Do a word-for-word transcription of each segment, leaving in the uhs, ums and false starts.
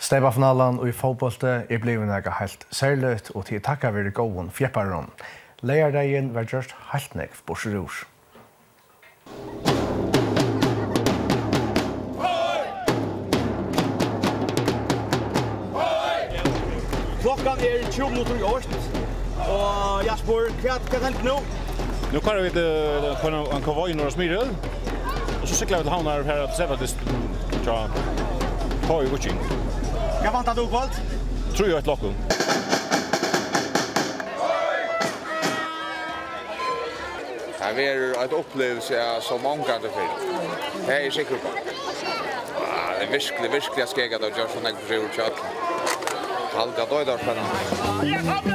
Steipafinalen og i fotbollte er blevet noe helt særligt, og til takka være gåen fjepparon. Leierdeien var gjort helt nekv borserur. Klockan är tjugo minuter i åtta. Och Jasper, vad kan du nu? Nu kör vi på en konvoj i norra Smyril. Och så cyklar vi till hamnar här att se vad det tror jag. i Witching. Vad vantar du på? Tror jag ett lock. Här är ett upplevelse som många kan det för. Jag är säker på. Det är verkligen verkligen skäggat att göra såna här gjort chat. Halka då där för.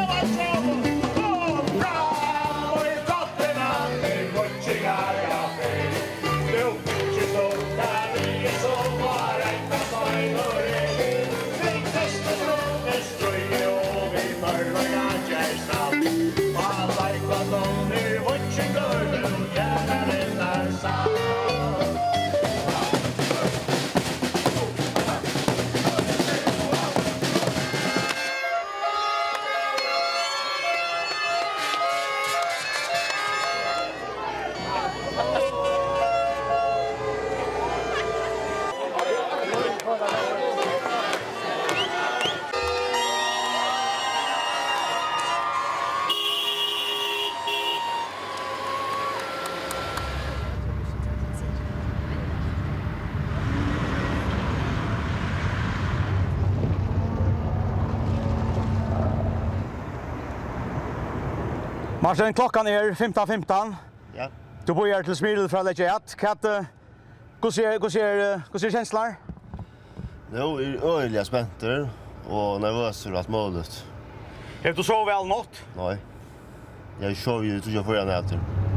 Martin, klockan är femton femton. Ja. Du bor här till Smyril från Legiat. Kat, hur ser hur ser hur ser känslan? Jo, är öliga spänter och nervös för att målet. Har du sovit all natt? Nej. Jag sov ju till jag förra natten.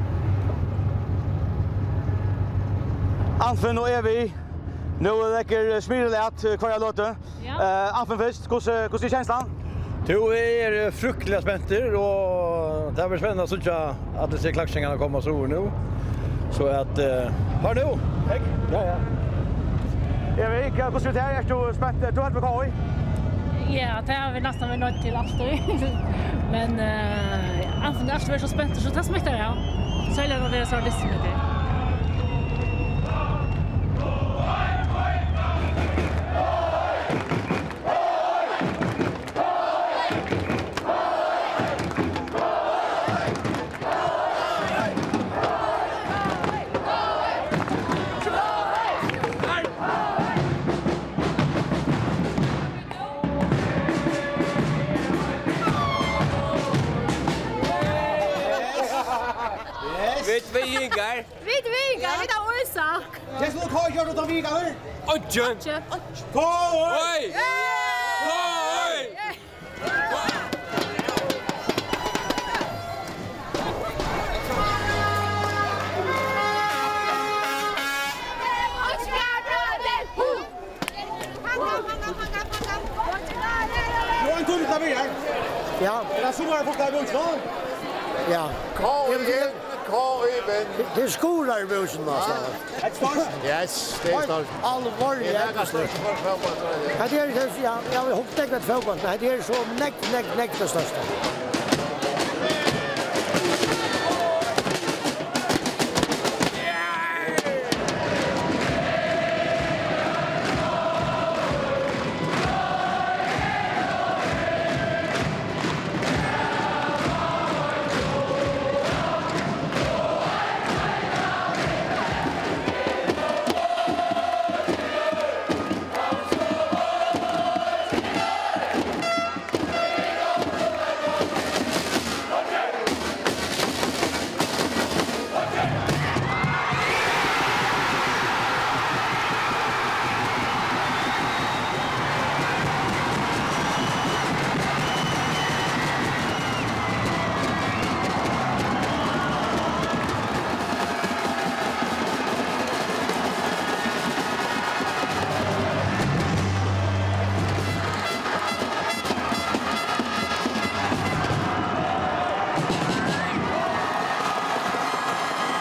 Anfen och Evi. Nu lägger Smyril att kvar låter. Eh, Anfen först. Hur hur ser känslan? Du är fruktliga spänter och det blir spännande att se att det ser klacksingarna komma så ord nu. Så att hör nu. Tack. Ja ja. Jag vet inte hur det är du spänt. Du har på K I. Ja, det har vi nästan varit nöjd till alltid. Men eh anfall är så så spänt så det smittar ja. Så är det det så det smittar. Vet vi ingar? Vet vi ingar, vi tar orsak. Det ska gå kör utan vi går. Odjon. Oj! Oj! Oj! Johan Tull klaver. Ja, det är så många folk där runt då. Ja. K-in, K-in. Det är skolar i bussen alltså. Ett stort. Yes, det är stort. Allvarligt. Det är det ja, jag har hoppat med fotboll, men det är så näck näck näck det största.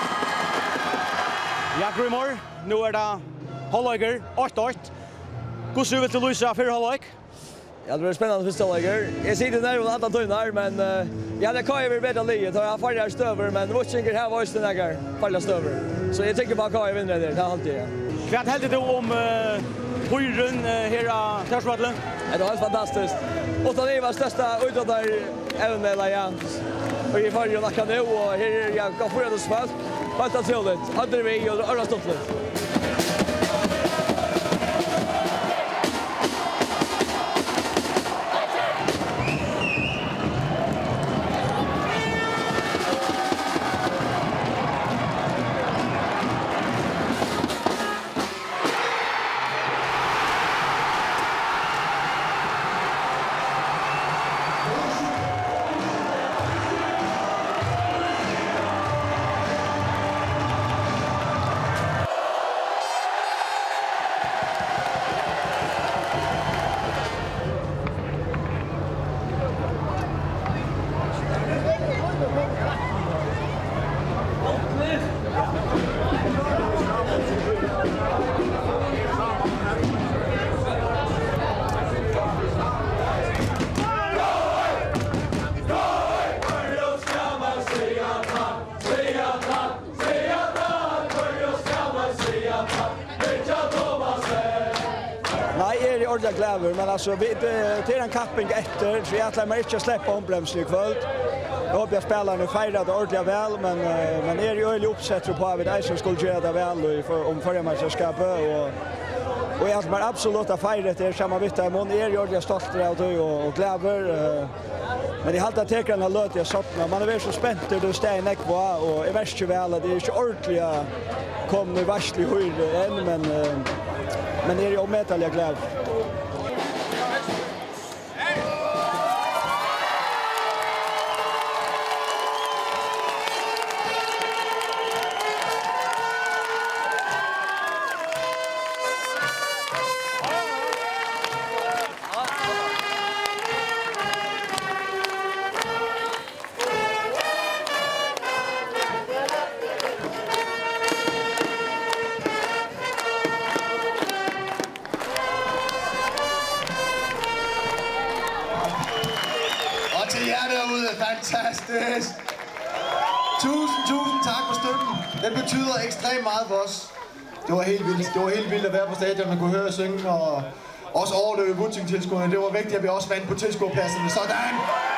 Ja, Grimor, nu är det Holliger, åtta åtta. Hvordan vil du lyse før halvøk? Ja, det blir spännande första läger. Jag sitter där och alla tunnar, men uh, ja, det kan ju bli bättre livet. Jag har färdiga stöver, men Watchinger här var just den där färdiga stöver. Så jag tycker bara kan jag vinna det, det är alltid. Ja. Vad helst du om höjren uh, här i Törsvattlen? Ja, det var helt fantastiskt. Åtta det var största utåtar även med Lions. Och i färgen lackar nu och här är jag kan få det spalt. Fast att så det. Hade vi och alla stått lite. Gläver, men alltså vi till en capping efter så jag ätlar mig inte att släppa ombromsning i kväll. Jag hoppas jag spelar nu fejrar det ordentligt väl, men men är ju öliga uppsätter på att vi som skulle göra det väl och om förra mästerskapet och och jag har absolut att fejra det samma vita imorgon är ju ordentligt stolt av det och, och Gläver. Men det har alltid tecken har låtit jag soppna. Man är väl så spänt det står näck på och är värst ju väl det är inte ordentligt kom nu varslig höjd än men men är ju omätliga Gläver. Fantastisk. Tusind, tusind tak for støtten. Den betyder ekstremt meget for os. Det var helt vildt. Det var helt vildt at være på stadion og kunne høre synge og også overdøve Watching-tilskuerne. Det var vigtigt, at vi også vandt på tilskuerpladserne. Sådan!